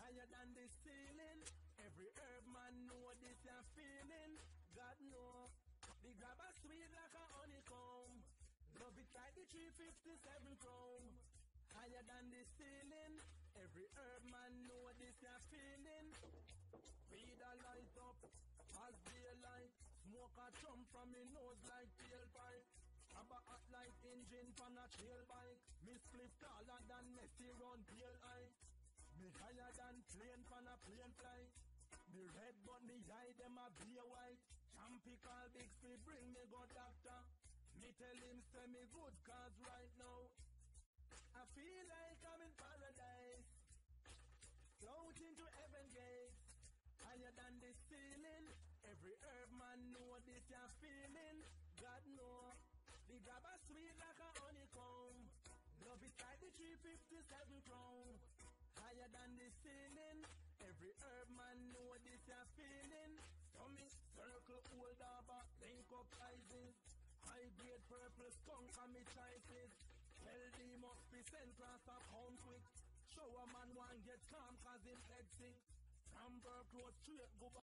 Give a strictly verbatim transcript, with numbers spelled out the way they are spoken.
higher than the ceiling. Every herb man know this you're feeling. God know, the grabber sweet like a honeycomb. Love it like the three fifty-seven chrome. Higher than the ceiling. Every herb man know this you're feeling. Weed a light up as daylight. Smoke a chum from me nose like tailpipe. Have a hot like engine from a trail bike. Me split taller than Messi run pale eye. Me higher than plane from a plane flight. Me red but me eye them a be white. Champy call big speed bring me go doctor. Me tell him say me good cause right now I feel like I'm in paradise. Float into heaven gates. Higher than the ceiling. Every herb man know this you're feeling. God know. The grabber sweet like a honeycomb. Love it like the three fifty-seven crown. Higher than the ceiling. Every herb man know this you're feeling. Stomach, circle, hold over, link up sizes. High grade purple skunk and me choices. Healthy must be sent class a pound quick. Show a man one get calm cause him head sick. From birth close straight go